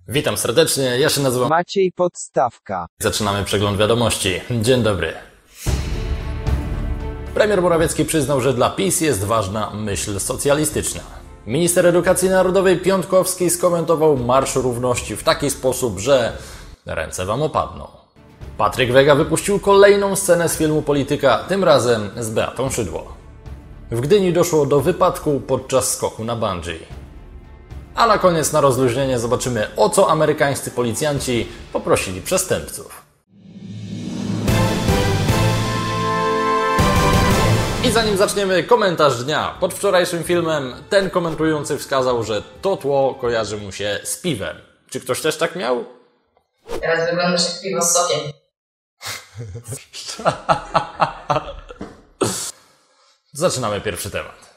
Witam serdecznie, ja się nazywam Maciej Podstawka. Zaczynamy przegląd wiadomości. Dzień dobry. Premier Morawiecki przyznał, że dla PiS jest ważna myśl socjalistyczna. Minister Edukacji Narodowej Piontkowski skomentował Marsz Równości w taki sposób, że ręce wam opadną. Patryk Wega wypuścił kolejną scenę z filmu Polityka, tym razem z Beatą Szydło. W Gdyni doszło do wypadku podczas skoku na bungee. A na koniec na rozluźnienie zobaczymy, o co amerykańscy policjanci poprosili przestępców. I zanim zaczniemy, komentarz dnia. Pod wczorajszym filmem ten komentujący wskazał, że to tło kojarzy mu się z piwem. Czy ktoś też tak miał? Teraz wyglądasz jak piwo z sokiem. Zaczynamy pierwszy temat.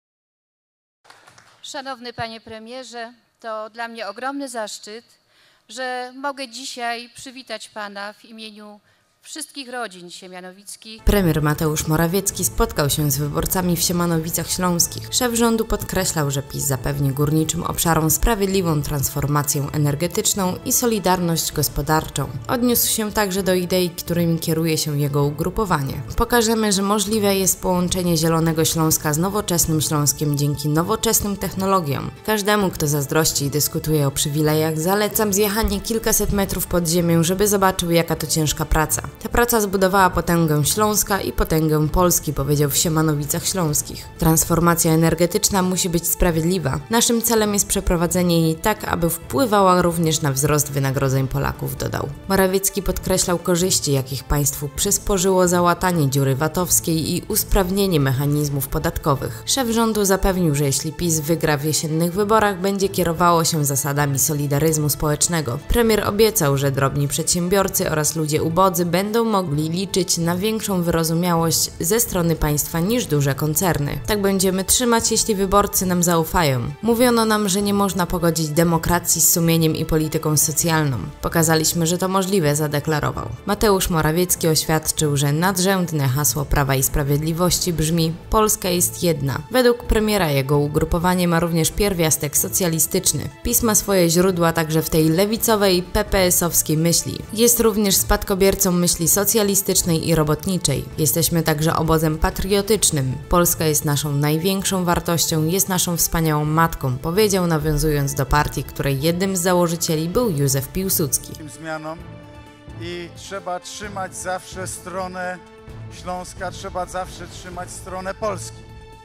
Szanowny Panie Premierze, to dla mnie ogromny zaszczyt, że mogę dzisiaj przywitać Pana w imieniu wszystkich rodzin siemianowickich. Premier Mateusz Morawiecki spotkał się z wyborcami w Siemanowicach Śląskich. Szef rządu podkreślał, że PiS zapewni górniczym obszarom sprawiedliwą transformację energetyczną i solidarność gospodarczą. Odniósł się także do idei, którymi kieruje się jego ugrupowanie. Pokażemy, że możliwe jest połączenie Zielonego Śląska z nowoczesnym Śląskiem dzięki nowoczesnym technologiom. Każdemu, kto zazdrości i dyskutuje o przywilejach, zalecam zjechanie kilkaset metrów pod ziemię, żeby zobaczył, jaka to ciężka praca. Ta praca zbudowała potęgę Śląska i potęgę Polski, powiedział w Siemanowicach Śląskich. Transformacja energetyczna musi być sprawiedliwa. Naszym celem jest przeprowadzenie jej tak, aby wpływała również na wzrost wynagrodzeń Polaków, dodał. Morawiecki podkreślał korzyści, jakich państwu przysporzyło załatanie dziury VAT-owskiej i usprawnienie mechanizmów podatkowych. Szef rządu zapewnił, że jeśli PiS wygra w jesiennych wyborach, będzie kierowało się zasadami solidaryzmu społecznego. Premier obiecał, że drobni przedsiębiorcy oraz ludzie ubodzy będą mogli liczyć na większą wyrozumiałość ze strony państwa niż duże koncerny. Tak będziemy trzymać, jeśli wyborcy nam zaufają. Mówiono nam, że nie można pogodzić demokracji z sumieniem i polityką socjalną. Pokazaliśmy, że to możliwe, zadeklarował. Mateusz Morawiecki oświadczył, że nadrzędne hasło Prawa i Sprawiedliwości brzmi: Polska jest jedna. Według premiera jego ugrupowanie ma również pierwiastek socjalistyczny. PiS ma swoje źródła także w tej lewicowej, PPS-owskiej myśli. Jest również spadkobiercą myśli socjalistycznej i robotniczej. Jesteśmy także obozem patriotycznym. Polska jest naszą największą wartością, jest naszą wspaniałą matką, powiedział, nawiązując do partii, której jednym z założycieli był Józef Piłsudski. Zmianom i trzeba trzymać zawsze stronę Śląska, trzeba zawsze trzymać stronę Polski.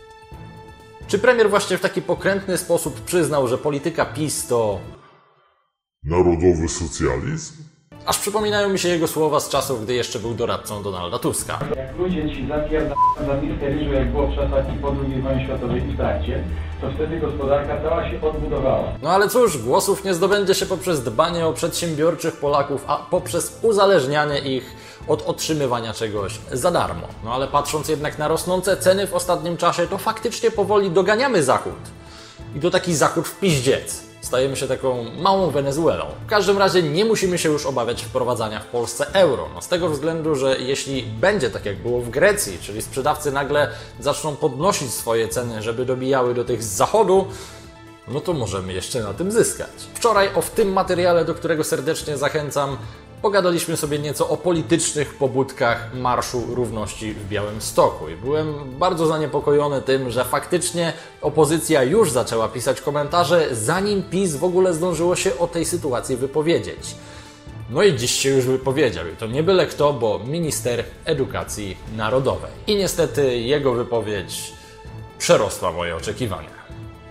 Czy premier właśnie w taki pokrętny sposób przyznał, że polityka PiS to narodowy socjalizm? Aż przypominają mi się jego słowa z czasów, gdy jeszcze był doradcą Donalda Tuska. Jak ludzie ci za miskę ryżu, jak było w czasach i po II wojnie światowej i w trakcie, to wtedy gospodarka cała się odbudowała. No ale cóż, głosów nie zdobędzie się poprzez dbanie o przedsiębiorczych Polaków, a poprzez uzależnianie ich od otrzymywania czegoś za darmo. No ale patrząc jednak na rosnące ceny w ostatnim czasie, to faktycznie powoli doganiamy Zachód. I to taki Zachód w piździec. Stajemy się taką małą Wenezuelą. W każdym razie nie musimy się już obawiać wprowadzania w Polsce euro. No z tego względu, że jeśli będzie tak jak było w Grecji, czyli sprzedawcy nagle zaczną podnosić swoje ceny, żeby dobijały do tych z zachodu, no to możemy jeszcze na tym zyskać. Wczoraj w tym materiale, do którego serdecznie zachęcam, pogadaliśmy sobie nieco o politycznych pobudkach Marszu Równości w Białymstoku i byłem bardzo zaniepokojony tym, że faktycznie opozycja już zaczęła pisać komentarze, zanim PiS w ogóle zdążyło się o tej sytuacji wypowiedzieć. No i dziś się już wypowiedział i to nie byle kto, bo minister Edukacji Narodowej. I niestety jego wypowiedź przerosła moje oczekiwania.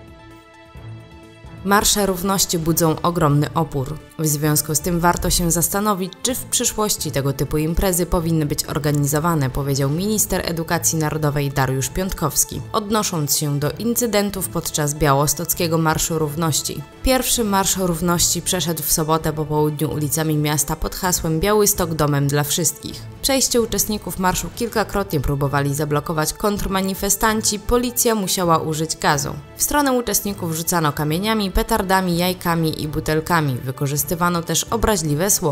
Marsze równości budzą ogromny opór. W związku z tym warto się zastanowić, czy w przyszłości tego typu imprezy powinny być organizowane, powiedział minister Edukacji Narodowej Dariusz Piontkowski, odnosząc się do incydentów podczas białostockiego Marszu Równości. Pierwszy Marsz Równości przeszedł w sobotę po południu ulicami miasta pod hasłem Białystok domem dla wszystkich. Przejście uczestników marszu kilkakrotnie próbowali zablokować kontrmanifestanci, policja musiała użyć gazu. W stronę uczestników rzucano kamieniami, petardami, jajkami i butelkami. Wykorzystywano też obraźliwe słowa.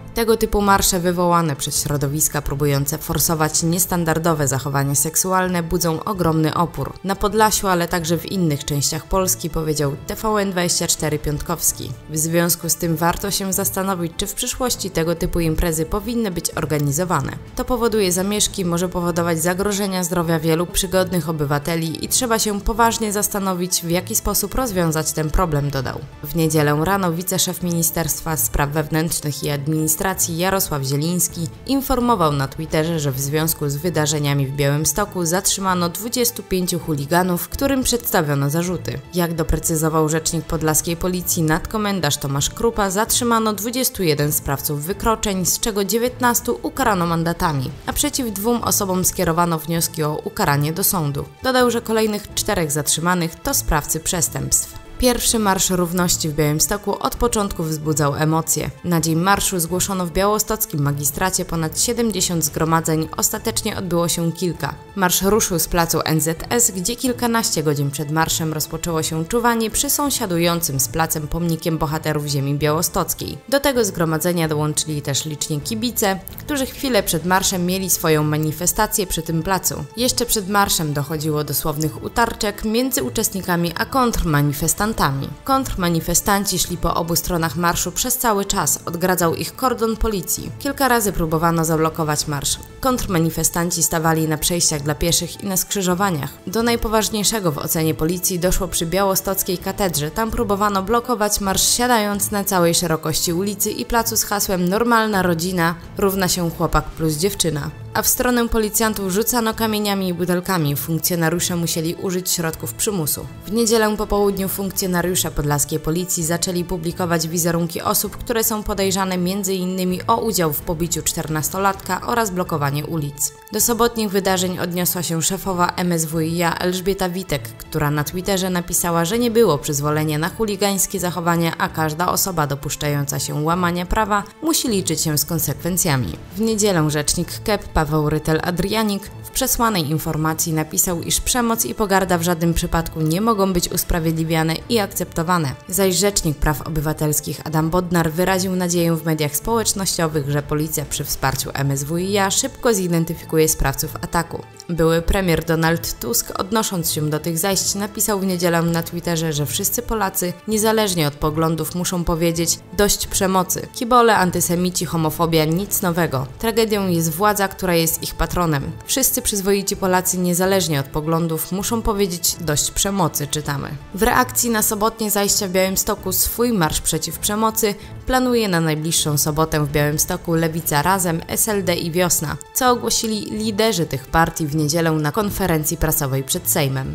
Tego typu marsze wywołane przez środowiska próbujące forsować niestandardowe zachowanie seksualne budzą ogromny opór. Na Podlasiu, ale także w innych częściach Polski, powiedział TVN24 Piątkowski. W związku z tym warto się zastanowić, czy w przyszłości tego typu imprezy powinny być organizowane. To powoduje zamieszki, może powodować zagrożenia zdrowia wielu przygodnych obywateli i trzeba się poważnie zastanowić, w jaki sposób rozwiązać ten problem, dodał. W niedzielę rano wiceszef Ministerstwa Spraw Wewnętrznych i Administracji Jarosław Zieliński informował na Twitterze, że w związku z wydarzeniami w Białymstoku zatrzymano 25 chuliganów, którym przedstawiono zarzuty. Jak doprecyzował rzecznik podlaskiej policji nadkomendarz Tomasz Krupa, zatrzymano 21 sprawców wykroczeń, z czego 19 ukarano mandatami, a przeciw 2 osobom skierowano wnioski o ukaranie do sądu. Dodał, że kolejnych 4 zatrzymanych to sprawcy przestępstw. Pierwszy Marsz Równości w Białymstoku od początku wzbudzał emocje. Na dzień marszu zgłoszono w białostockim magistracie ponad 70 zgromadzeń, ostatecznie odbyło się kilka. Marsz ruszył z placu NZS, gdzie kilkanaście godzin przed marszem rozpoczęło się czuwanie przy sąsiadującym z placem pomnikiem bohaterów ziemi białostockiej. Do tego zgromadzenia dołączyli też liczni kibice, którzy chwilę przed marszem mieli swoją manifestację przy tym placu. Jeszcze przed marszem dochodziło do słownych utarczek między uczestnikami a kontrmanifestantami. Kontrmanifestanci szli po obu stronach marszu przez cały czas, odgradzał ich kordon policji. Kilka razy próbowano zablokować marsz. Kontrmanifestanci stawali na przejściach dla pieszych i na skrzyżowaniach. Do najpoważniejszego w ocenie policji doszło przy białostockiej katedrze. Tam próbowano blokować marsz, siadając na całej szerokości ulicy i placu z hasłem "Normalna rodzina równa się chłopak plus dziewczyna". A w stronę policjantów rzucano kamieniami i butelkami. Funkcjonariusze musieli użyć środków przymusu. W niedzielę po południu funkcjonariusze podlaskiej policji zaczęli publikować wizerunki osób, które są podejrzane m.in. o udział w pobiciu 14-latka oraz blokowanie ulic. Do sobotnich wydarzeń odniosła się szefowa MSWiA Elżbieta Witek, która na Twitterze napisała, że nie było przyzwolenia na chuligańskie zachowania, a każda osoba dopuszczająca się łamania prawa musi liczyć się z konsekwencjami. W niedzielę rzecznik KEP Paweł Rytel-Adrianik w przesłanej informacji napisał, iż przemoc i pogarda w żadnym przypadku nie mogą być usprawiedliwiane i akceptowane. Zaś rzecznik praw obywatelskich Adam Bodnar wyraził nadzieję w mediach społecznościowych, że policja przy wsparciu MSWiA szybko zidentyfikuje sprawców ataku. Były premier Donald Tusk, odnosząc się do tych zajść, napisał w niedzielę na Twitterze, że wszyscy Polacy, niezależnie od poglądów, muszą powiedzieć: dość przemocy. Kibole, antysemici, homofobia, nic nowego. Tragedią jest władza, która jest ich patronem. Wszyscy przyzwoici Polacy, niezależnie od poglądów, muszą powiedzieć: dość przemocy, czytamy. W reakcji na sobotnie zajścia w Białymstoku swój marsz przeciw przemocy planuje na najbliższą sobotę w Białymstoku Lewica Razem, SLD i Wiosna, co ogłosili liderzy tych partii w niedzielę na konferencji prasowej przed Sejmem.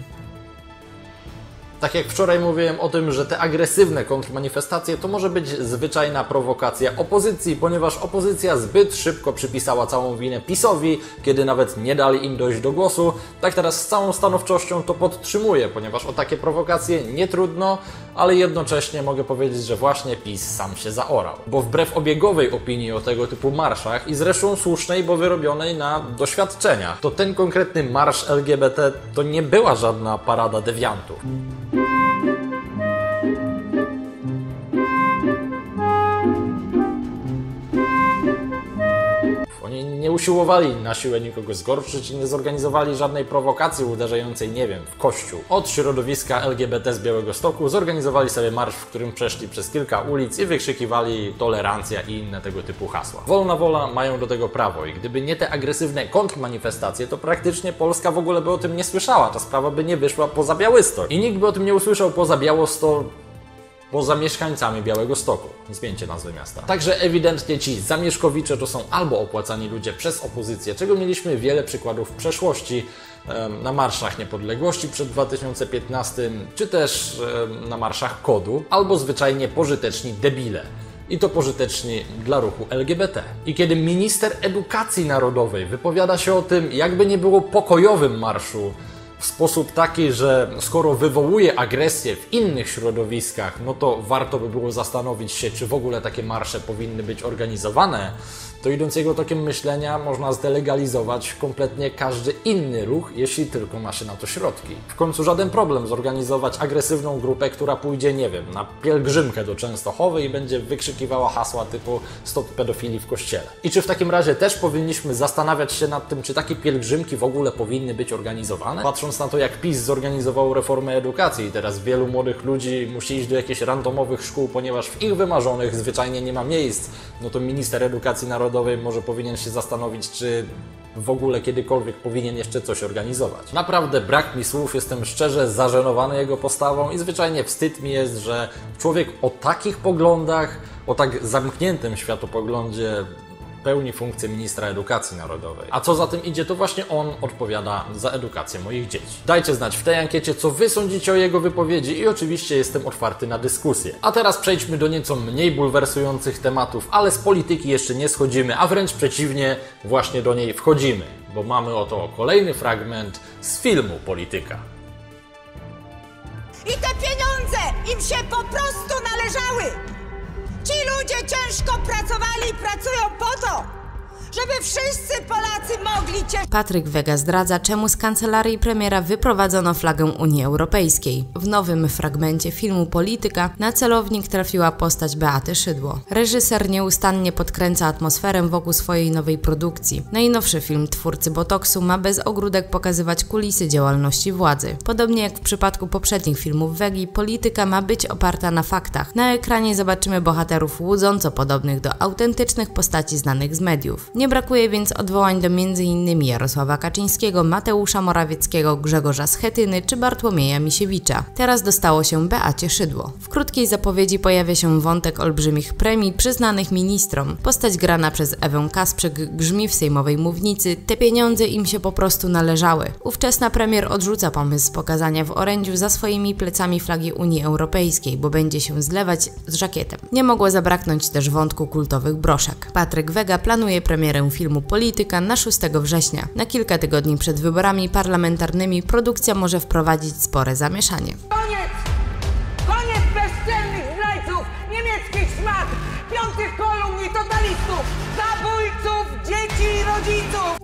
Tak jak wczoraj mówiłem o tym, że te agresywne kontrmanifestacje to może być zwyczajna prowokacja opozycji, ponieważ opozycja zbyt szybko przypisała całą winę PiS-owi, kiedy nawet nie dali im dojść do głosu, tak teraz z całą stanowczością to podtrzymuję, ponieważ o takie prowokacje nie trudno, ale jednocześnie mogę powiedzieć, że właśnie PiS sam się zaorał. Bo wbrew obiegowej opinii o tego typu marszach i zresztą słusznej, bo wyrobionej na doświadczeniach, to ten konkretny marsz LGBT to nie była żadna parada dewiantów. Oni nie usiłowali na siłę nikogo zgorszyć i nie zorganizowali żadnej prowokacji uderzającej, nie wiem, w kościół. Od środowiska LGBT z Białegostoku zorganizowali sobie marsz, w którym przeszli przez kilka ulic i wykrzykiwali tolerancja i inne tego typu hasła. Wolna wola, mają do tego prawo i gdyby nie te agresywne kontrmanifestacje, to praktycznie Polska w ogóle by o tym nie słyszała. Ta sprawa by nie wyszła poza Białystok. I nikt by o tym nie usłyszał poza Białostok, poza mieszkańcami Białegostoku. Zmieńcie nazwę miasta. Także ewidentnie ci zamieszkowicze to są albo opłacani ludzie przez opozycję, czego mieliśmy wiele przykładów w przeszłości, na marszach niepodległości przed 2015, czy też na marszach KOD-u, albo zwyczajnie pożyteczni debile. I to pożyteczni dla ruchu LGBT. I kiedy minister edukacji narodowej wypowiada się o tym, jakby nie było pokojowym marszu w w sposób taki, że skoro wywołuje agresję w innych środowiskach, no to warto by było zastanowić się, czy w ogóle takie marsze powinny być organizowane, to idąc jego tokiem myślenia można zdelegalizować kompletnie każdy inny ruch, jeśli tylko ma się na to środki. W końcu żaden problem zorganizować agresywną grupę, która pójdzie, nie wiem, na pielgrzymkę do Częstochowy i będzie wykrzykiwała hasła typu stop pedofilii w kościele. I czy w takim razie też powinniśmy zastanawiać się nad tym, czy takie pielgrzymki w ogóle powinny być organizowane? Patrząc na to, jak PiS zorganizował reformę edukacji i teraz wielu młodych ludzi musi iść do jakichś randomowych szkół, ponieważ w ich wymarzonych zwyczajnie nie ma miejsc, no to minister edukacji narodowej może powinien się zastanowić, czy w ogóle kiedykolwiek powinien jeszcze coś organizować. Naprawdę brak mi słów, jestem szczerze zażenowany jego postawą i zwyczajnie wstyd mi jest, że człowiek o takich poglądach, o tak zamkniętym światopoglądzie pełni funkcję ministra edukacji narodowej. A co za tym idzie, to właśnie on odpowiada za edukację moich dzieci. Dajcie znać w tej ankiecie, co wy sądzicie o jego wypowiedzi i oczywiście jestem otwarty na dyskusję. A teraz przejdźmy do nieco mniej bulwersujących tematów, ale z polityki jeszcze nie schodzimy, a wręcz przeciwnie, właśnie do niej wchodzimy, bo mamy oto kolejny fragment z filmu Polityka. I te pieniądze im się po prostu należały! Ci ludzie ciężko pracowali i pracują po to, żeby wszyscy Polacy mogli cieszyć. Patryk Wega zdradza, czemu z kancelarii premiera wyprowadzono flagę Unii Europejskiej. W nowym fragmencie filmu Polityka na celownik trafiła postać Beaty Szydło. Reżyser nieustannie podkręca atmosferę wokół swojej nowej produkcji. Najnowszy film twórcy Botoksu ma bez ogródek pokazywać kulisy działalności władzy. Podobnie jak w przypadku poprzednich filmów Wegi, Polityka ma być oparta na faktach. Na ekranie zobaczymy bohaterów łudząco podobnych do autentycznych postaci znanych z mediów. Nie brakuje więc odwołań do m.in. Jarosława Kaczyńskiego, Mateusza Morawieckiego, Grzegorza Schetyny czy Bartłomieja Misiewicza. Teraz dostało się Beacie Szydło. W krótkiej zapowiedzi pojawia się wątek olbrzymich premii przyznanych ministrom. Postać grana przez Ewę Kasprzyk grzmi w sejmowej mównicy: te pieniądze im się po prostu należały. Ówczesna premier odrzuca pomysł pokazania w orędziu za swoimi plecami flagi Unii Europejskiej, bo będzie się zlewać z żakietem. Nie mogło zabraknąć też wątku kultowych broszek. Patryk Wega planuje premierę filmu Polityka na 6 września. Na kilka tygodni przed wyborami parlamentarnymi produkcja może wprowadzić spore zamieszanie. Koniec! Koniec bezczelnych zdrajców, niemieckich szmat, piątych kolumn i totalistów, zabójców, dzieci i rodziców!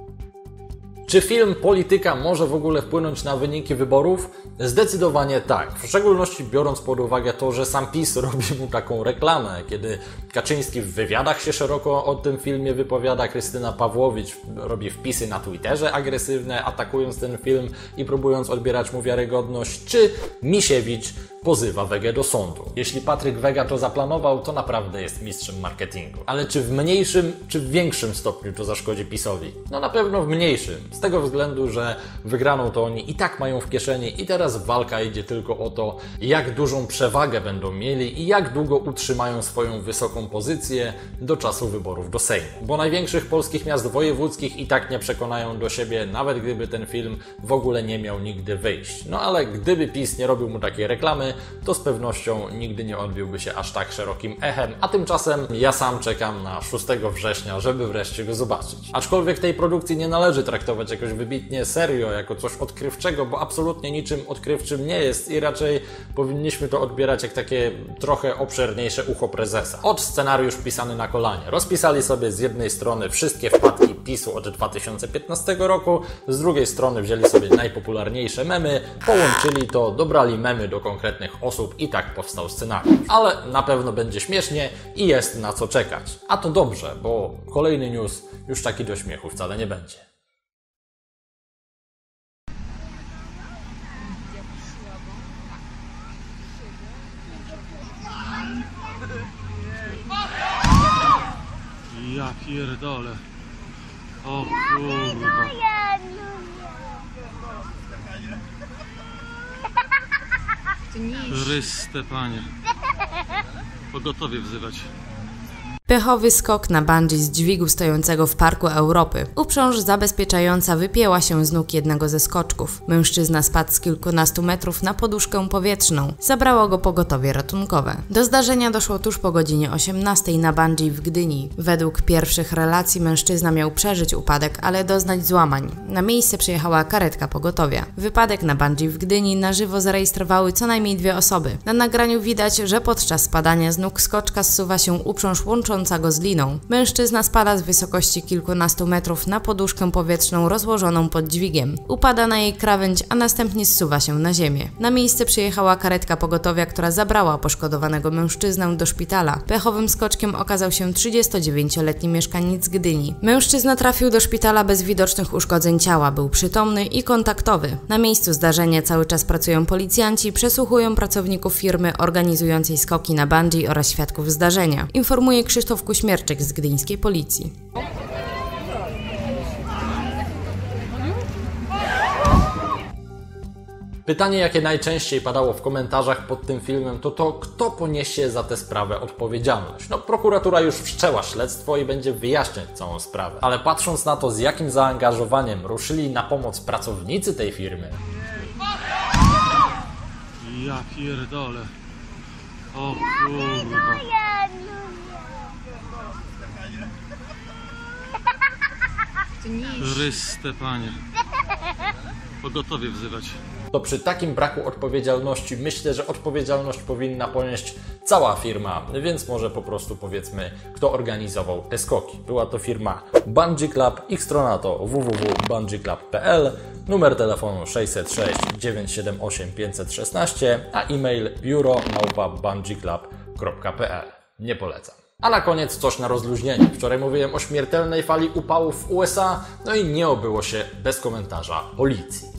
Czy film Polityka może w ogóle wpłynąć na wyniki wyborów? Zdecydowanie tak. W szczególności biorąc pod uwagę to, że sam PiS robi mu taką reklamę. Kiedy Kaczyński w wywiadach się szeroko o tym filmie wypowiada, Krystyna Pawłowicz robi wpisy na Twitterze agresywne, atakując ten film i próbując odbierać mu wiarygodność, czy Misiewicz pozywa Wegę do sądu. Jeśli Patryk Wega to zaplanował, to naprawdę jest mistrzem marketingu. Ale czy w mniejszym, czy w większym stopniu to zaszkodzi PiS-owi? No na pewno w mniejszym. Z tego względu, że wygraną to oni i tak mają w kieszeni i teraz walka idzie tylko o to, jak dużą przewagę będą mieli i jak długo utrzymają swoją wysoką pozycję do czasu wyborów do Sejmu. Bo największych polskich miast wojewódzkich i tak nie przekonają do siebie, nawet gdyby ten film w ogóle nie miał nigdy wyjść. No ale gdyby PiS nie robił mu takiej reklamy, to z pewnością nigdy nie odbiłby się aż tak szerokim echem, a tymczasem ja sam czekam na 6 września, żeby wreszcie go zobaczyć. Aczkolwiek tej produkcji nie należy traktować jakoś wybitnie serio, jako coś odkrywczego, bo absolutnie niczym odkrywczym nie jest i raczej powinniśmy to odbierać jak takie trochę obszerniejsze ucho prezesa. Od scenariusz pisany na kolanie. Rozpisali sobie z jednej strony wszystkie wpadki PiS-u od 2015 roku, z drugiej strony wzięli sobie najpopularniejsze memy, połączyli to, dobrali memy do konkretnych osób i tak powstał scenariusz. Ale na pewno będzie śmiesznie i jest na co czekać. A to dobrze, bo kolejny news już taki do śmiechu wcale nie będzie. Ja pierdolę. O kurwa. Chryste Panie. Pogotowie wzywać. Pechowy skok na bungee z dźwigu stojącego w Parku Europy. Uprząż zabezpieczająca wypięła się z nóg jednego ze skoczków. Mężczyzna spadł z kilkunastu metrów na poduszkę powietrzną. Zabrało go pogotowie ratunkowe. Do zdarzenia doszło tuż po godzinie 18 na bungee w Gdyni. Według pierwszych relacji mężczyzna miał przeżyć upadek, ale doznać złamań. Na miejsce przyjechała karetka pogotowia. Wypadek na bungee w Gdyni na żywo zarejestrowały co najmniej 2 osoby. Na nagraniu widać, że podczas spadania z nóg skoczka zsuwa się uprząż łącząca go z liną. Mężczyzna spada z wysokości kilkunastu metrów na poduszkę powietrzną rozłożoną pod dźwigiem. Upada na jej krawędź, a następnie zsuwa się na ziemię. Na miejsce przyjechała karetka pogotowia, która zabrała poszkodowanego mężczyznę do szpitala. Pechowym skoczkiem okazał się 39-letni mieszkaniec Gdyni. Mężczyzna trafił do szpitala bez widocznych uszkodzeń ciała, był przytomny i kontaktowy. Na miejscu zdarzenia cały czas pracują policjanci, przesłuchują pracowników firmy organizującej skoki na bungee oraz świadków zdarzenia. Informuje Krzysztof Kuśmierczyk z gdyńskiej policji. Pytanie, jakie najczęściej padało w komentarzach pod tym filmem, to kto poniesie za tę sprawę odpowiedzialność. No, prokuratura już wszczęła śledztwo i będzie wyjaśniać całą sprawę. Ale patrząc na to, z jakim zaangażowaniem ruszyli na pomoc pracownicy tej firmy... Ja pierdolę. O kurwa. Chryste Panie. Pogotowie wzywać. To przy takim braku odpowiedzialności myślę, że odpowiedzialność powinna ponieść cała firma, więc może po prostu powiedzmy, kto organizował te skoki. Była to firma Bungee Club, ich strona to www.bungeeclub.pl, numer telefonu 606 978 516, a e-mail biuro@bungeeclub.pl. Nie polecam. A na koniec coś na rozluźnienie. Wczoraj mówiłem o śmiertelnej fali upałów w USA, no i nie obyło się bez komentarza policji.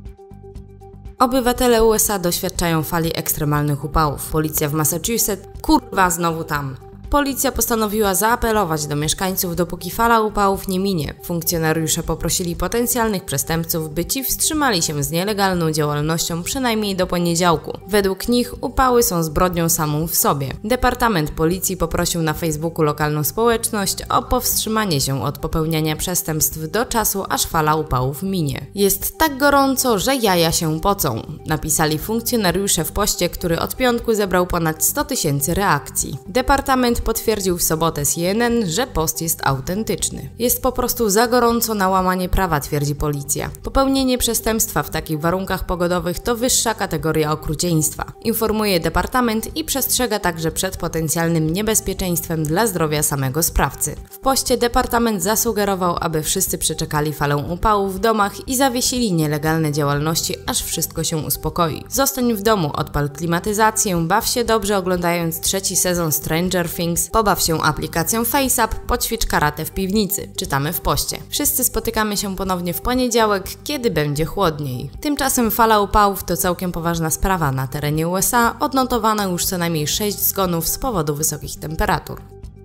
Obywatele USA doświadczają fali ekstremalnych upałów. Policja w Massachusetts, kurwa, znowu tam. Policja postanowiła zaapelować do mieszkańców, dopóki fala upałów nie minie. Funkcjonariusze poprosili potencjalnych przestępców, by ci wstrzymali się z nielegalną działalnością przynajmniej do poniedziałku. Według nich upały są zbrodnią samą w sobie. Departament Policji poprosił na Facebooku lokalną społeczność o powstrzymanie się od popełniania przestępstw do czasu, aż fala upałów minie. Jest tak gorąco, że jaja się pocą, napisali funkcjonariusze w poście, który od piątku zebrał ponad 100 000 reakcji. Departament potwierdził w sobotę CNN, że post jest autentyczny. Jest po prostu za gorąco na łamanie prawa, twierdzi policja. Popełnienie przestępstwa w takich warunkach pogodowych to wyższa kategoria okrucieństwa, informuje departament i przestrzega także przed potencjalnym niebezpieczeństwem dla zdrowia samego sprawcy. W poście departament zasugerował, aby wszyscy przeczekali falę upału w domach i zawiesili nielegalne działalności, aż wszystko się uspokoi. Zostań w domu, odpal klimatyzację, baw się dobrze oglądając 3. sezon Stranger Things, pobaw się aplikacją FaceApp, poćwicz karate w piwnicy. Czytamy w poście. Wszyscy spotykamy się ponownie w poniedziałek, kiedy będzie chłodniej. Tymczasem fala upałów to całkiem poważna sprawa. Na terenie USA odnotowano już co najmniej 6 zgonów z powodu wysokich temperatur.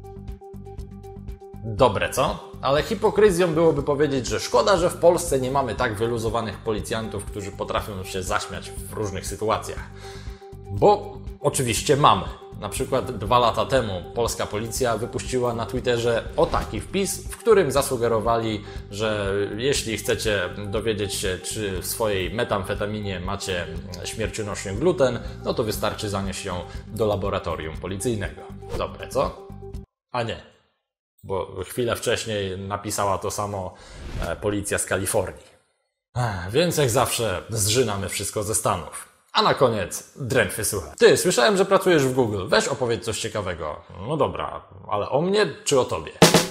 Dobre, co? Ale hipokryzją byłoby powiedzieć, że szkoda, że w Polsce nie mamy tak wyluzowanych policjantów, którzy potrafią się zaśmiać w różnych sytuacjach. Bo oczywiście mamy. Na przykład 2 lata temu polska policja wypuściła na Twitterze o taki wpis, w którym zasugerowali, że jeśli chcecie dowiedzieć się, czy w swojej metamfetaminie macie śmiercionośny gluten, no to wystarczy zanieść ją do laboratorium policyjnego. Dobre, co? A nie. Bo chwilę wcześniej napisała to samo policja z Kalifornii. Więc jak zawsze zżynamy wszystko ze Stanów. A na koniec drętwy słuchaj. Ty, słyszałem, że pracujesz w Google. Weź opowiedz coś ciekawego. No dobra, ale o mnie czy o tobie?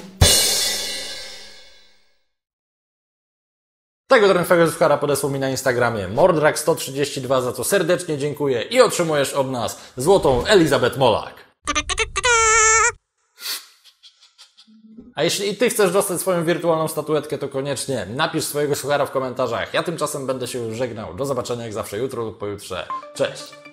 Tego drętwego suchara podesłał mi na Instagramie Mordrak132, za co serdecznie dziękuję i otrzymujesz od nas złotą Elizabeth Molak. A jeśli i ty chcesz dostać swoją wirtualną statuetkę, to koniecznie napisz swojego suchara w komentarzach. Ja tymczasem będę się już żegnał. Do zobaczenia jak zawsze jutro lub pojutrze. Cześć!